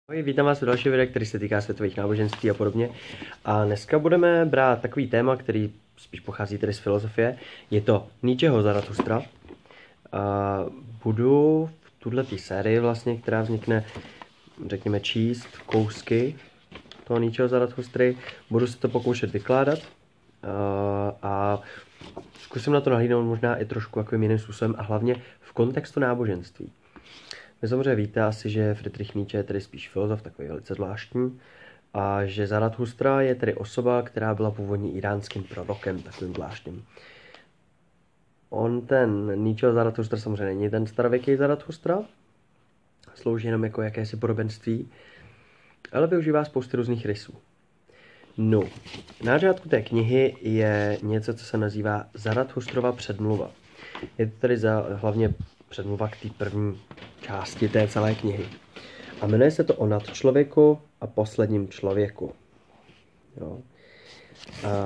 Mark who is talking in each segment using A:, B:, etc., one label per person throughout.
A: Ahoj, vítám vás u dalšího videa, který se týká světových náboženství a podobně. A dneska budeme brát takový téma, který spíš pochází tedy z filozofie. Je to Nietzscheho Zarathustra. A budu v tuto sérii vlastně, která vznikne, řekněme, číst kousky toho Nietzscheho Zarathustry. Budu se to pokoušet vykládat a zkusím na to nahlídnout možná i trošku takovým jiným způsobem a hlavně v kontextu náboženství. Vy samozřejmě víte asi, že Friedrich Nietzsche je tedy spíš filozof, takový velice zvláštní, a že Zarathustra je tedy osoba, která byla původně iránským prorokem, takovým zvláštním. Ten Nietzscheho Zarathustra samozřejmě není ten starověký Zarathustra, slouží jenom jako jakési podobenství, ale využívá spousty různých rysů. No, na začátku té knihy je něco, co se nazývá Zarathustrova předmluva. Je to tedy hlavně předmluva k té první části té celé knihy. A jmenuje se to o nadčlověku a posledním člověku. Jo. A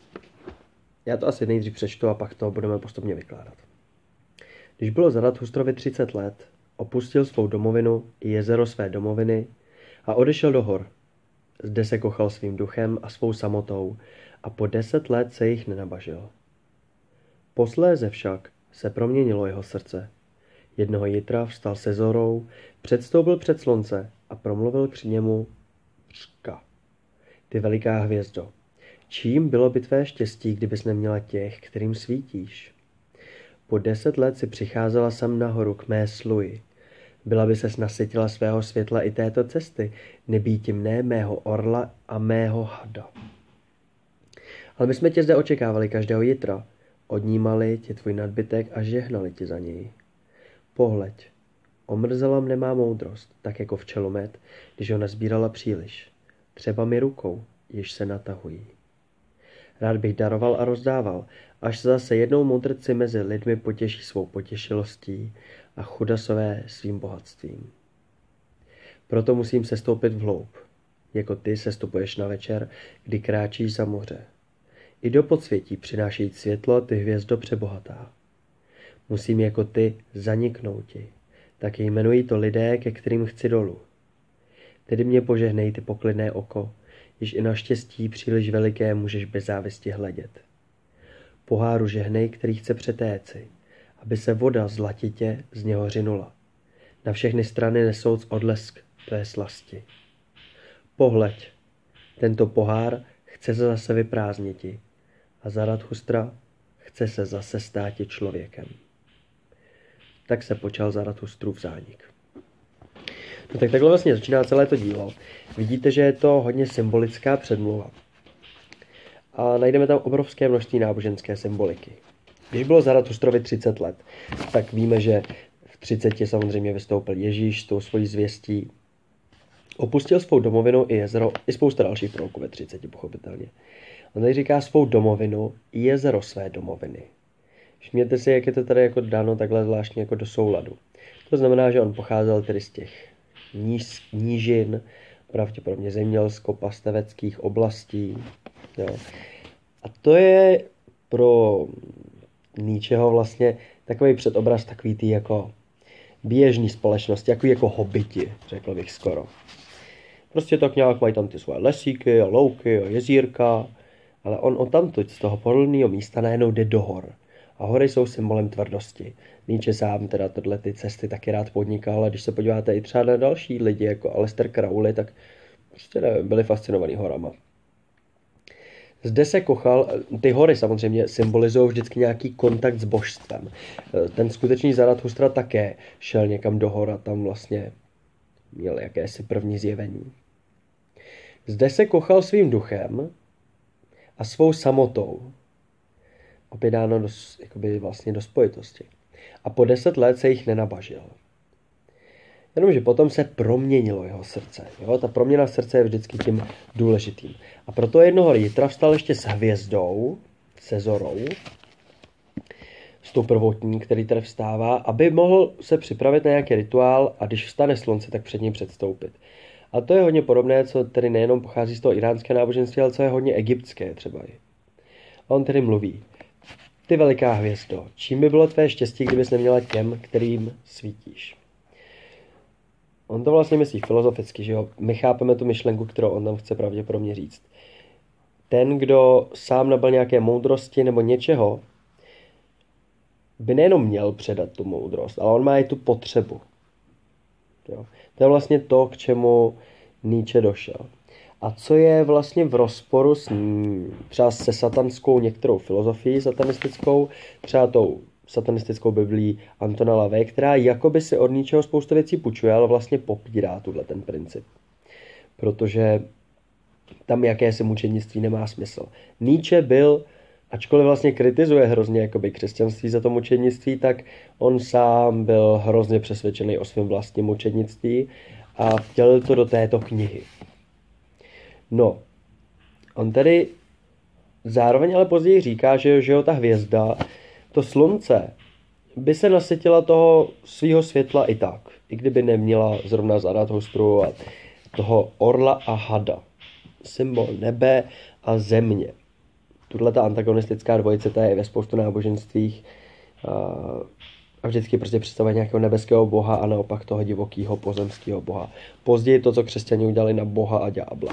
A: já to asi nejdřív přečtu a pak to budeme postupně vykládat. Když bylo Zarathustrovi 30 let, opustil svou domovinu i jezero své domoviny a odešel do hor. Zde se kochal svým duchem a svou samotou a po 10 let se jich nenabažil. Posléze však se proměnilo jeho srdce. Jednoho jitra vstal se zorou, předstoupil před slunce a promluvil k němu: Řka, ty veliká hvězdo, čím bylo by tvé štěstí, kdybys neměla těch, kterým svítíš? Po 10 let si přicházela sem nahoru k mé sluji. Byla by ses nasytila svého světla i této cesty, nebýti mne, mého orla a mého hada. Ale my jsme tě zde očekávali každého jitra, odnímali ti tvůj nadbytek a žehnali ti za něj. Pohleď, omrzela mne má moudrost, tak jako včelomet, když ho nazbírala příliš. Třeba mi rukou, již se natahují. Rád bych daroval a rozdával, až se zase jednou moudrci mezi lidmi potěší svou potěšilostí a chudasové svým bohatstvím. Proto musím sestoupit vhloub, jako ty sestupuješ na večer, kdy kráčíš za moře. I do podsvětí přinášejí světlo ty hvězdo přebohatá. Musím jako ty zaniknouti, tak jmenují to lidé, ke kterým chci dolů. Tedy mě požehnej ty poklidné oko, již i na štěstí příliš veliké můžeš bez závisti hledět. Poháru žehnej, který chce přetéci, aby se voda zlatitě z něho řinula. Na všechny strany nesouc odlesk tvé slasti. Pohleď, tento pohár chce se zase vyprázdniti a Zarathustra chce se zase státi člověkem. Tak se počal Zarathustrův zánik. No tak takhle vlastně začíná celé to dílo. Vidíte, že je to hodně symbolická předmluva. A najdeme tam obrovské množství náboženské symboliky. Když bylo Zarathustrovi 30 let, tak víme, že v 30 samozřejmě vystoupil Ježíš s tou svojí zvěstí. Opustil svou domovinu i jezero, i spousta dalších proroků ve 30 pochopitelně. On tady říká svou domovinu i jezero své domoviny. Všimněte si, jak je to tady jako dáno takhle zvláštně jako do souladu. To znamená, že on pocházel tedy z těch nížin, pravděpodobně zemědělsko-pasteveckých oblastí. Jo. A to je pro Nietzscheho vlastně takový předobraz takový ty jako běžný společnosti, jako hobiti, řekl bych skoro. Prostě tak nějak mají tam ty svoje lesíky a louky a jezírka, ale on tamtud z toho pohodlného místa najednou jde do hor. A hory jsou symbolem tvrdosti. Nietzsche sám teda tohle ty cesty taky rád podnikal, ale když se podíváte i třeba na další lidi, jako Aleister Crowley, tak prostě nevím, byli fascinovaní horama. Zde se kochal, ty hory samozřejmě symbolizují vždycky nějaký kontakt s božstvem. Ten skutečný Zarathustra také šel někam do hor a tam vlastně měl jakési první zjevení. Zde se kochal svým duchem a svou samotou. Opět dáno vlastně do spojitosti. A po 10 let se jich nenabažil. Jenomže potom se proměnilo jeho srdce. Jo? Ta proměna srdce je vždycky tím důležitým. A proto jednoho jitra vstal ještě s hvězdou, se zorou, s tou prvotní, který tady vstává, aby mohl se připravit na nějaký rituál a když vstane slunce, tak před ním předstoupit. A to je hodně podobné, co tedy nejenom pochází z toho iránského náboženství, ale co je hodně egyptské třeba i. A on tedy mluví: Ty veliká hvězdo, čím by bylo tvé štěstí, kdybys neměla těm, kterým svítíš? on to vlastně myslí filozoficky, že jo, my chápeme tu myšlenku, kterou on tam chce pravděpodobně říct. Ten, kdo sám nabyl nějaké moudrosti nebo něčeho, by nejenom měl předat tu moudrost, ale on má i tu potřebu. Jo. To je vlastně to, k čemu Nietzsche došel. A co je vlastně v rozporu s třeba se satanskou některou filozofií satanistickou, třeba tou satanistickou biblí Antona LaVey, která jakoby si od Nietzscheho spoustu věcí půjčuje, ale vlastně popírá tuhle ten princip. Protože tam jakési mučednictví nemá smysl. Nietzsche byl, ačkoliv vlastně kritizuje hrozně jakoby křesťanství za to mučednictví, tak on sám byl hrozně přesvědčený o svém vlastním mučednictví a vtělil to do této knihy. No, on tedy zároveň ale později říká, že jo, ta hvězda, to slunce, by se nasytila toho svýho světla i tak, i kdyby neměla zrovna Zarathustru a toho orla a hada, symbol nebe a země. Tuhle ta antagonistická dvojice, ta je ve spoustu náboženstvích a vždycky prostě představuje nějakého nebeského boha a naopak toho divokého pozemského boha. Později to, co křesťané udělali na boha a ďábla.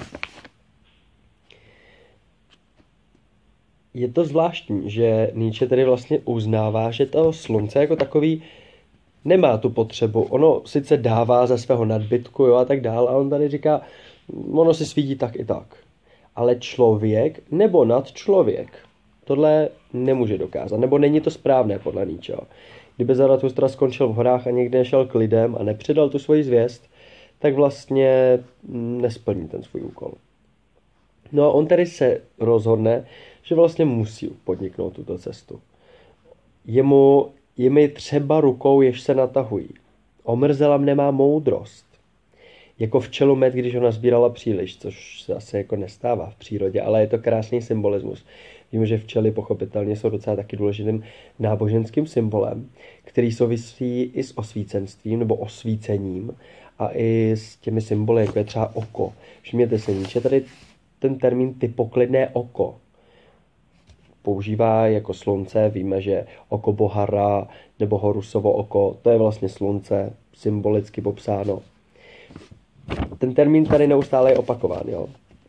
A: Je to zvláštní, že Nietzsche tedy vlastně uznává, že to slunce jako takový nemá tu potřebu. Ono sice dává ze svého nadbytku, jo, a tak dál, a on tady říká, ono si svítí tak i tak. Ale člověk nebo nadčlověk tohle nemůže dokázat, nebo není to správné podle Nietzscheho. Kdyby Zarathustra skončil v horách a někde nešel k lidem a nepředal tu svoji zvěst, tak vlastně nesplní ten svůj úkol. No a on tedy se rozhodne, že vlastně musí podniknout tuto cestu. Je mi třeba rukou, jež se natahují. Omrzelam nemá moudrost. Jako včelu med, když ho nazbírala příliš, což se asi jako nestává v přírodě, ale je to krásný symbolismus. Víme, že včely pochopitelně jsou docela taky důležitým náboženským symbolem, který souvisí i s osvícenstvím nebo osvícením a i s těmi symboly, jako je třeba oko. Všimněte se, Nietzsche tady ten termín ty poklidné oko používá jako slunce. Víme, že oko boha Ra nebo Horusovo oko, to je vlastně slunce, symbolicky popsáno. Ten termín tady neustále je opakován, jo.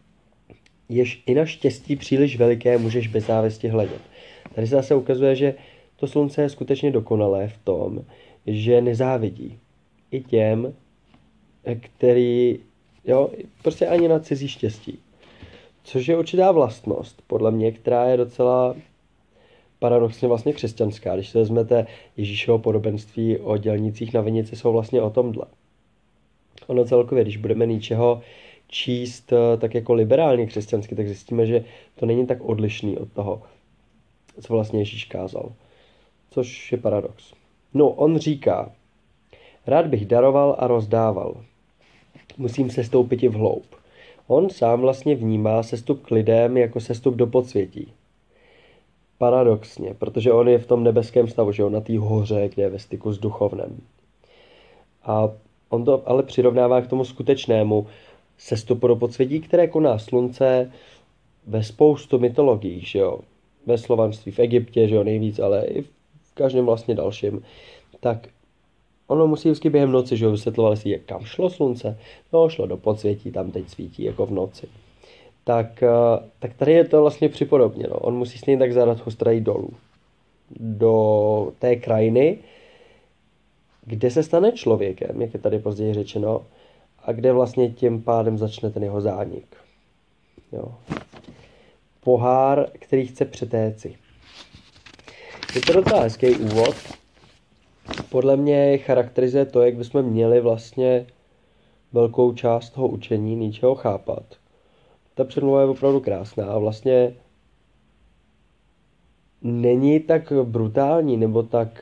A: Jež i na štěstí příliš veliké můžeš bez závisti hledět. Tady se zase ukazuje, že to slunce je skutečně dokonalé v tom, že nezávidí i těm, který, jo, prostě ani na cizí štěstí. Což je určitá vlastnost, podle mě, která je docela paradoxně vlastně křesťanská. Když se vezmete Ježíšovo podobenství o dělnících na vinici, jsou vlastně o tomhle. Ono celkově, když budeme Nietzscheho číst tak jako liberálně křesťansky, tak zjistíme, že to není tak odlišný od toho, co vlastně Ježíš kázal. Což je paradox. No, on říká, rád bych daroval a rozdával. Musím se stoupit i vhloub. On sám vlastně vnímá sestup k lidem jako sestup do podsvětí. Paradoxně, protože on je v tom nebeském stavu, že on na té hoře, kde je ve styku s duchovnem. A on to ale přirovnává k tomu skutečnému sestupu do podsvětí, které koná slunce ve spoustu mytologiích, že jo. Ve slovanství, v Egyptě, že jo, nejvíc, ale i v každém vlastně dalším. Tak ono musí vždycky během noci, že jo, vysvětlovali si, kam šlo slunce. No, šlo do podsvětí, tam teď svítí jako v noci. Tak tady je to vlastně připodobněno. On musí stejně tak Zarathustra jít dolů. Do té krajiny, kde se stane člověkem, jak je tady později řečeno, a kde vlastně tím pádem začne ten jeho zánik. Jo. Pohár, který chce přetéci. Je to docela hezký úvod. Podle mě charakterizuje to, jak bychom měli vlastně velkou část toho učení Nietzscheho chápat. Ta předmluva je opravdu krásná a vlastně není tak brutální nebo tak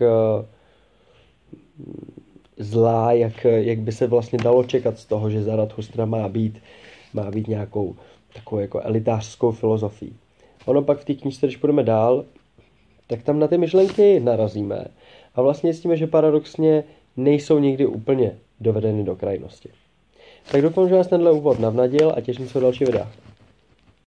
A: zlá, jak by se vlastně dalo čekat z toho, že Zarathustra má být nějakou takovou jako elitářskou filozofií. Ono pak v té knížce, když půjdeme dál, tak tam na ty myšlenky narazíme a vlastně zjistíme, že paradoxně nejsou nikdy úplně dovedeny do krajnosti. Tak doufám, že vás tenhle úvod navnadil a těším se u dalších videách.